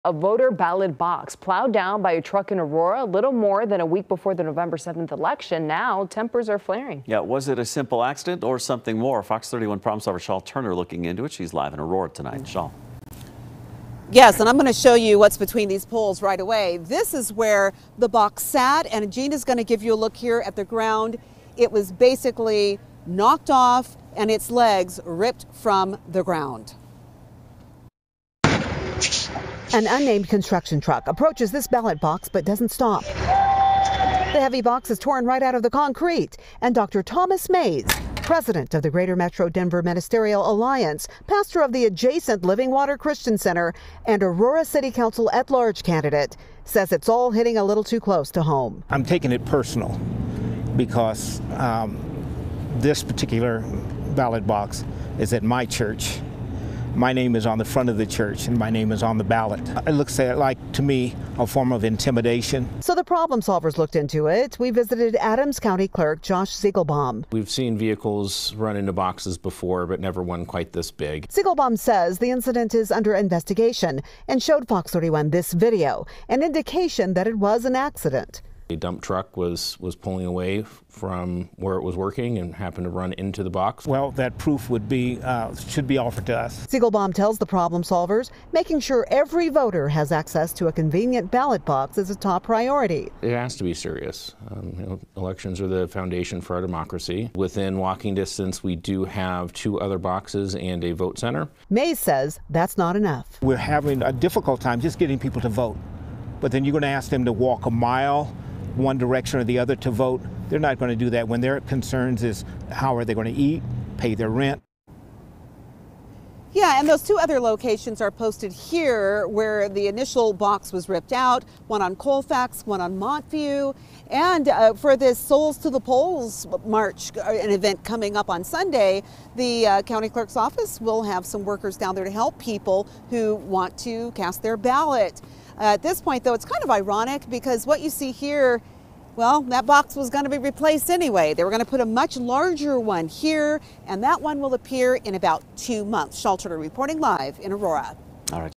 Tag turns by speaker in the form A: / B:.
A: A voter ballot box plowed down by a truck in Aurora a little more than a week before the November 7th election. Now tempers are flaring.
B: Yeah, was it a simple accident or something more? Fox 31 problem solver Shaul Turner looking into it. She's live in Aurora tonight. Shaul.
C: Yes, and I'm going to show you what's between these poles right away. This is where the box sat, and Gina's going to give you a look here at the ground. It was basically knocked off and its legs ripped from the ground.
D: An unnamed construction truck approaches this ballot box but doesn't stop. The heavy box is torn right out of the concrete, and Dr. Thomas Mays, president of the Greater Metro Denver Ministerial Alliance, pastor of the adjacent Living Water Christian Center, and Aurora City Council at-large candidate, says it's all hitting a little too close to home.
E: I'm taking it personal because this particular ballot box is at my church. My name is on the front of the church and my name is on the ballot. It looks like, to me, a form of intimidation.
D: So the problem solvers looked into it. We visited Adams County Clerk Josh Ziegelbaum.
F: We've seen vehicles run into boxes before, but never one quite this big.
D: Ziegelbaum says the incident is under investigation and showed Fox 31 this video, an indication that it was an accident.
F: A dump truck was pulling away from where it was working and happened to run into the box.
E: Well, that proof should be offered to us.
D: Ziegelbaum tells the problem solvers making sure every voter has access to a convenient ballot box is a top priority.
F: It has to be serious. Elections are the foundation for our democracy. Within walking distance, we do have 2 other boxes and a vote center.
D: Mays says that's not enough.
E: We're having a difficult time just getting people to vote. But then you're going to ask them to walk a mile one direction or the other to vote. They're not going to do that when their concerns is how are they going to eat, pay their rent.
C: Yeah, and those 2 other locations are posted here where the initial box was ripped out, one on Colfax, one on Montview. And for this Souls to the Polls March, an event coming up on Sunday, the county clerk's office will have some workers down there to help people who want to cast their ballot. At this point, though, it's kind of ironic because what you see here, well, that box was going to be replaced anyway. They were going to put a much larger one here, and that one will appear in about 2 months. Shaul Turner reporting live in Aurora.
B: All right.